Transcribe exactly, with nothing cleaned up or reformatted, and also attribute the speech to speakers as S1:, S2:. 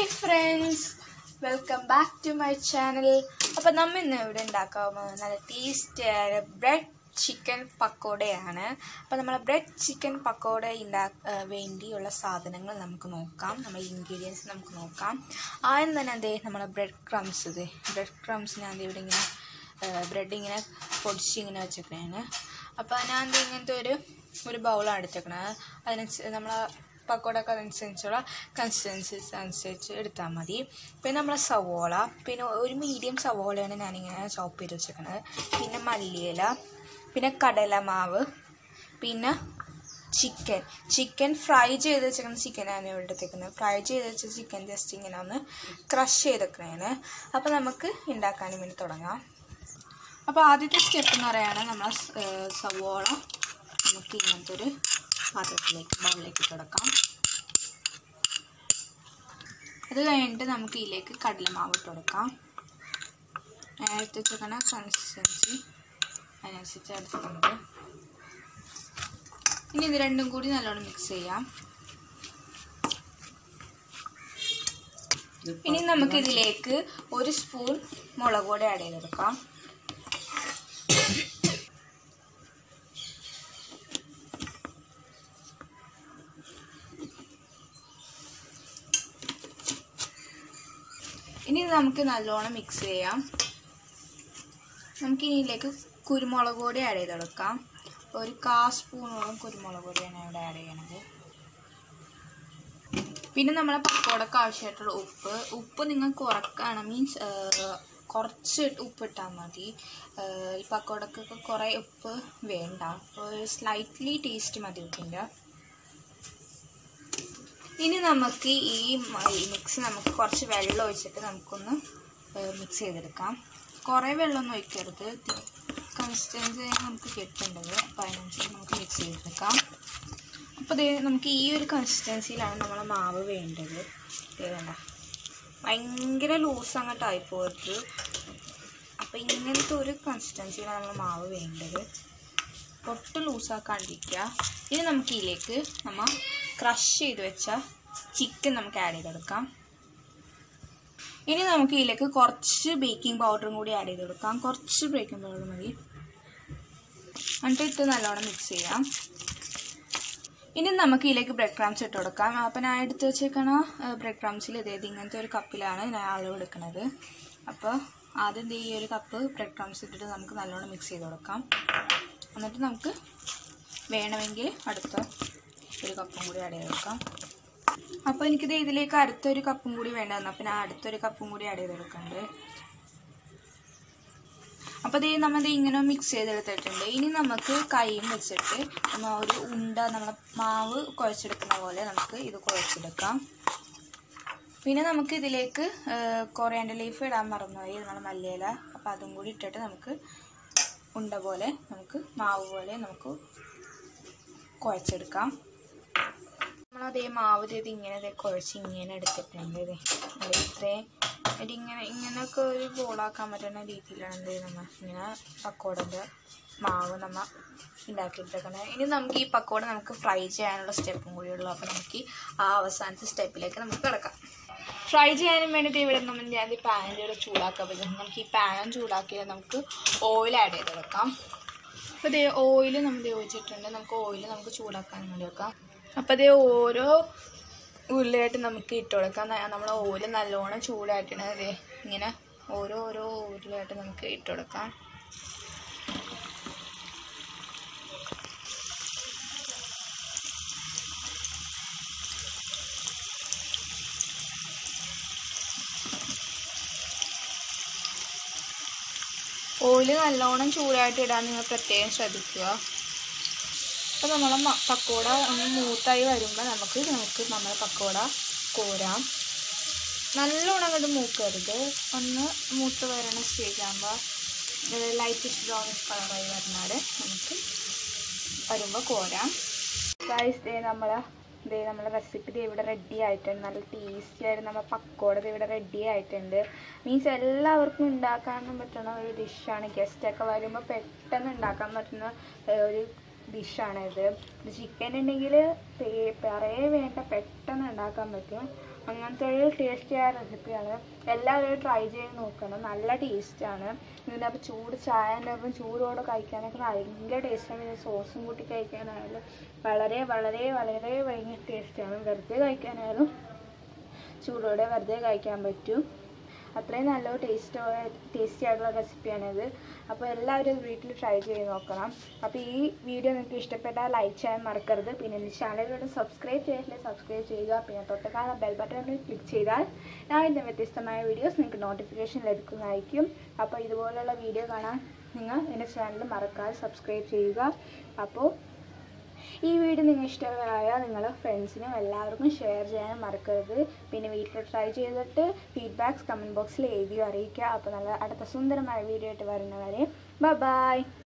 S1: Hi friends, welcome back to my channel. അപ്പോൾ നമ്മൾ ഇന്ന് ഇവിടെ ഉണ്ടാക്കാൻ നല്ല ടേസ്റ്റിയായ ബ്രെഡ് ചിക്കൻ പക്കോടയാണ്. അപ്പോൾ നമ്മൾ ബ്രെഡ് ചിക്കൻ പക്കോട ഉണ്ടാക്കാൻ വേണ്ടിയുള്ള സാധനങ്ങൾ നമുക്ക് നോക്കാം. നമ്മൾ ഇൻഗ്രീഡിയൻസ് നമുക്ക് നോക്കാം. ആദ്യം തന്നെ അതേ നമ്മളെ ബ്രെഡ് ക്രംസ് ഇത് ബ്രെഡ് ക്രംസ് ഞാൻ ഇവിടെ ഇങ്ങനെ ബ്രെഡ് ഇങ്ങനെ പൊടിച്ച് ഇങ്ങനെ വെച്ചേക്കണേന്. അപ്പോൾ ഞാൻ ഇങ്ങനത്തെ ഒരു ഒരു ബൗളാണ് എടുത്തേക്കണത്. അതിനനുസരിച്ച് നമ്മൾ പക്കോടക്ക് അതനുസരിച്ചുള്ള കൺസിസ്റ്റൻസീസ് അനുസരിച്ച് എടുത്താൽ മതി. പിന്നെ നമ്മളെ സവോള, പിന്നെ ഒരു മീഡിയം സവോളയാണ് ഞാനിങ്ങനെ ചോപ്പ് ചെയ്ത് വെച്ചേക്കണത്. പിന്നെ മല്ലിയില, പിന്നെ കടലമാവ്, പിന്നെ ചിക്കൻ ചിക്കൻ ഫ്രൈ ചെയ്ത് വെച്ചേക്കുന്ന ചിക്കനാണ് ഇവിടെ എടുത്തേക്കുന്നത്. ഫ്രൈ ചെയ്ത് വെച്ച ചിക്കൻ ജസ്റ്റ് ഇങ്ങനെ ഒന്ന് ക്രഷ് ചെയ്തേക്കണേന്. അപ്പോൾ നമുക്ക് ഉണ്ടാക്കാനും വേണ്ടി തുടങ്ങാം. അപ്പോൾ ആദ്യത്തെ സ്റ്റെപ്പ് എന്ന് പറയുകയാണെങ്കിൽ നമ്മൾ സവോള നമുക്ക് ഇങ്ങനത്തെ ഒരു പാത്രത്തിലേക്ക് ബൗളിലേക്ക് ഇട്ട് കൊടുക്കാം. അത് കഴിഞ്ഞിട്ട് നമുക്ക് ഇതിലേക്ക് കടലമാവ് ഇട്ട് കൊടുക്കാം. എടുത്ത് വെച്ചേക്കണ കൺസിസ്റ്റൻസി അതിനനുസരിച്ച് എടുത്തിട്ടുണ്ട്. ഇനി ഇത് രണ്ടും കൂടി നല്ലോണം മിക്സ് ചെയ്യാം. ഇനി നമുക്ക് ഇതിലേക്ക് ഒരു സ്പൂൺ മുളക് പൊടി ആഡ് ചെയ്തെടുക്കാം. ഇനി നമുക്ക് നല്ലോണം മിക്സ് ചെയ്യാം. നമുക്ക് ഇതിലേക്ക് കുരുമുളക് പൊടി ആഡ് ചെയ്തെടുക്കാം. ഒരു കാ സ്പൂണോളം കുരുമുളക് പൊടിയാണ് ഇവിടെ ആഡ് ചെയ്യണത്. പിന്നെ നമ്മളെ പക്കോടക്ക് ആവശ്യമായിട്ടുള്ള ഉപ്പ് ഉപ്പ് നിങ്ങൾ കുറക്കാണ്, മീൻസ് കുറച്ച് ഉപ്പിട്ടാൽ മതി. ഈ പക്കോടക്കൊക്കെ കുറേ ഉപ്പ് വേണ്ട, ഒരു സ്ലൈറ്റ്ലി ടേസ്റ്റ് മതി ഉപ്പിൻ്റെ. ഇനി നമുക്ക് ഈ മിക്സ് നമുക്ക് കുറച്ച് വെള്ളം ഒഴിച്ചിട്ട് നമുക്കൊന്ന് മിക്സ് ചെയ്തെടുക്കാം. കുറേ വെള്ളമൊന്നും ഒഴിക്കരുത്, കൺസിസ്റ്റൻസി നമുക്ക് കിട്ടേണ്ടത്. അപ്പോൾ അതിനനുസരിച്ച് നമുക്ക് മിക്സ് ചെയ്തെടുക്കാം. അപ്പോൾ ഇത് നമുക്ക് ഈ ഒരു കൺസിസ്റ്റൻസിയിലാണ് നമ്മളെ മാവ് വേണ്ടത്. വേണ്ട ഭയങ്കര ലൂസ് അങ്ങോട്ട് ആയിപ്പോയിട്ട്. അപ്പോൾ ഇങ്ങനത്തെ ഒരു കൺസിസ്റ്റൻസിയിലാണ് നമ്മൾ മാവ് വേണ്ടത്, ഒട്ടും ലൂസാക്കാണ്ടിരിക്കുക. ഇനി നമുക്ക് ഇതിലേക്ക് നമ്മൾ ക്രഷ് ചെയ്ത് വെച്ച ചിക്കൻ നമുക്ക് ആഡ് ചെയ്തെടുക്കാം. ഇനി നമുക്ക് ഇതിലേക്ക് കുറച്ച് ബേക്കിംഗ് പൗഡറും കൂടി ആഡ് ചെയ്ത് കൊടുക്കാം. കുറച്ച് ബേക്കിംഗ് പൗഡർ മതി. എന്നിട്ട് ഇട്ട് നല്ലോണം മിക്സ് ചെയ്യാം. ഇനി നമുക്ക് ഇതിലേക്ക് ബ്രെഡ് ക്രംസ് ഇട്ട് കൊടുക്കാം. അപ്പം ഞാൻ എടുത്ത് വെച്ചേക്കണ ബ്രെഡ് ക്രംസിൽ ഇതേത് ഇങ്ങനത്തെ ഒരു കപ്പിലാണ് ഞാൻ അളവ് എടുക്കുന്നത്. അപ്പോൾ ആദ്യം ഈ ഒരു കപ്പ് ബ്രെഡ് ക്രംസ് ഇട്ടിട്ട് നമുക്ക് നല്ലോണം മിക്സ് ചെയ്ത് കൊടുക്കാം. എന്നിട്ട് നമുക്ക് വേണമെങ്കിൽ അടുത്ത ഒരു കപ്പും കൂടി ആഡ് ചെയ്ത് കൊടുക്കാം. അപ്പോൾ എനിക്കിത് ഇതിലേക്ക് അടുത്തൊരു കപ്പും കൂടി വേണ്ടതെന്ന്, അപ്പോൾ ഞാൻ അടുത്തൊരു കപ്പും കൂടി ആഡ് ചെയ്ത് കൊടുക്കുന്നുണ്ട്. അപ്പോൾ ഇത് നമ്മളിത് ഇങ്ങനെ മിക്സ് ചെയ്തെടുത്തിട്ടുണ്ട്. ഇനി നമുക്ക് കൈയും വെച്ചിട്ട് നമ്മൾ ഒരു ഉണ്ട നമ്മളെ മാവ് കുഴച്ചെടുക്കുന്ന പോലെ നമുക്ക് ഇത് കുഴച്ചെടുക്കാം. പിന്നെ നമുക്ക് ഇതിലേക്ക് കൊറിയാൻഡർ ലീഫ് ഇടാൻ മറന്നുപോയി, നമ്മളെ മല്ലിയില. അപ്പോൾ അതും കൂടി ഇട്ടിട്ട് നമുക്ക് ഉണ്ട പോലെ നമുക്ക് മാവ് പോലെ നമുക്ക് കുഴച്ചെടുക്കാം. നമ്മളതേ മാവ് ചെയ്ത് ഇങ്ങനെ കുഴച്ച് ഇങ്ങനെ എടുത്തിട്ടുണ്ട്. ഇത് ഇത്രയും ഇതിങ്ങനെ ഇങ്ങനെയൊക്കെ ഒരു ബോളാക്കാൻ പറ്റുന്ന രീതിയിലാണ് എന്ത് നമ്മൾ ഇങ്ങനെ പക്കോടൻ്റെ മാവ് നമ്മൾ ഉണ്ടാക്കിയിട്ടേക്കുന്നത്. ഇനി നമുക്ക് ഈ പക്കോട നമുക്ക് ഫ്രൈ ചെയ്യാനുള്ള സ്റ്റെപ്പും കൂടി ഉള്ളൂ. അപ്പോൾ നമുക്ക് ആ അവസാനത്തെ സ്റ്റെപ്പിലേക്ക് നമുക്ക് കിടക്കാം. ഫ്രൈ ചെയ്യാനും വേണ്ടിയിട്ട് ഇവിടെ നമ്മൾ ഞാൻ ഈ പാനിൻ്റെ ഇവിടെ ചൂടാക്കാൻ പറ്റും. നമുക്ക് ഈ പാനും ചൂടാക്കിയാൽ നമുക്ക് ഓയിൽ ആഡ് ചെയ്ത് കൊടുക്കാം. അപ്പോൾ ഇതേ ഓയിൽ നമ്മൾ ഒഴിച്ചിട്ടുണ്ട്. നമുക്ക് ഓയിൽ നമുക്ക് ചൂടാക്കാൻ വേണ്ടി വെക്കാം. അപ്പോൾ അതേ ഓരോ ഉരുളയായിട്ട് നമുക്ക് ഇട്ട് കൊടുക്കാം. നമ്മൾ ഓയിൽ നല്ലോണം ചൂടായിട്ടാണ് അതേ ഇങ്ങനെ ഓരോ ഓരോ ഉരുളയായിട്ട് നമുക്ക് ഇട്ട് കൊടുക്കാം. ഓയിൽ നല്ലോണം ചൂടായിട്ട് ഇടാൻ നിങ്ങൾ പ്രത്യേകം ശ്രദ്ധിക്കുക. അപ്പോൾ നമ്മളെ പക്കോട ഒന്ന് മൂത്തായി വരുമ്പോൾ നമുക്ക് നമുക്ക് നമ്മളെ പക്കോട കോരാം. നല്ലോണം അങ്ങോട്ട് മൂക്കരുത്, ഒന്ന് മൂത്ത് വരണ സ്റ്റേജ് ആകുമ്പോൾ ലൈറ്റിഷ് ബ്രൗണിഷ് കളറായി വരുന്നാൽ നമുക്ക് വരുമ്പോൾ കോരാം. ഗൈസ് ദേ നമ്മളെ ദേ നമ്മളെ റെസിപ്പി ഇവിടെ റെഡി ആയിട്ടുണ്ട്. നല്ല ടേസ്റ്റി ആയിട്ട് നമ്മൾ പക്കോട ഇവിടെ റെഡി ആയിട്ടുണ്ട്. മീൻസ് എല്ലാവർക്കും ഉണ്ടാക്കാൻ പറ്റുന്ന ഒരു ഡിഷാണ്. ഗസ്റ്റൊക്കെ വരുമ്പോൾ പെട്ടെന്ന് ഉണ്ടാക്കാൻ പറ്റുന്ന ഒരു ഡിഷാണിത്. ചിക്കൻ ഉണ്ടെങ്കിൽ പറയേ വേണ്ട, പെട്ടെന്ന് ഉണ്ടാക്കാൻ പറ്റും. അങ്ങനത്തെ ഒരു ടേസ്റ്റിയായ റെസിപ്പിയാണ്. എല്ലാവരും ട്രൈ ചെയ്ത് നോക്കണം. നല്ല ടേസ്റ്റാണ്. ഇതിൻ്റെ അപ്പം ചൂട് ചായൻ്റെ ഒപ്പം ചൂടോടെ കഴിക്കാനൊക്കെ ഭയങ്കര ടേസ്റ്റാണ്. പിന്നെ സോസും കൂട്ടി കഴിക്കാനായാലും വളരെ വളരെ വളരെ ഭയങ്കര ടേസ്റ്റാണ്. വെറുതെ കഴിക്കാനായാലും ചൂടോടെ വെറുതെ കഴിക്കാൻ പറ്റും. അത്രയും നല്ലൊരു ടേസ്റ്റ് ടേസ്റ്റി ആയിട്ടുള്ള റെസിപ്പിയാണിത്. അപ്പോൾ എല്ലാവരും വീട്ടിൽ ട്രൈ ചെയ്ത് നോക്കണം. അപ്പോൾ ഈ വീഡിയോ നിങ്ങൾക്ക് ഇഷ്ടപ്പെട്ടാൽ ലൈക്ക് ചെയ്യാൻ മറക്കരുത്. പിന്നെ എൻ്റെ ചാനലിലൂടെ സബ്സ്ക്രൈബ് ചെയ്തിട്ടില്ല സബ്സ്ക്രൈബ് ചെയ്യുക. പിന്നെ തൊട്ടക്കാല ബെൽ ബട്ടണിൽ ക്ലിക്ക് ചെയ്താൽ ഞാൻ ഇതിൻ്റെ വ്യത്യസ്തമായ വീഡിയോസ് നിങ്ങൾക്ക് നോട്ടിഫിക്കേഷൻ ലഭിക്കുന്നതായിരിക്കും. അപ്പോൾ ഇതുപോലുള്ള വീഡിയോ കാണാൻ നിങ്ങൾ എൻ്റെ ചാനൽ മറക്കാതെ സബ്സ്ക്രൈബ് ചെയ്യുക. അപ്പോൾ ഈ വീഡിയോ നിങ്ങൾ ഇഷ്ടമായാൽ നിങ്ങളുടെ ഫ്രണ്ട്സിനും എല്ലാവർക്കും ഷെയർ ചെയ്യാനും മറക്കരുത്. പിന്നെ വീട്ടിൽ ട്രൈ ചെയ്തിട്ട് ഫീഡ്ബാക്ക്സ് കമൻറ്റ് ബോക്സിൽ എഴുതി അറിയിക്കുക. അപ്പോൾ നല്ല അടുത്ത സുന്ദരമായ വീഡിയോ ആയിട്ട് വരുന്നവരെ ബൈ ബൈ.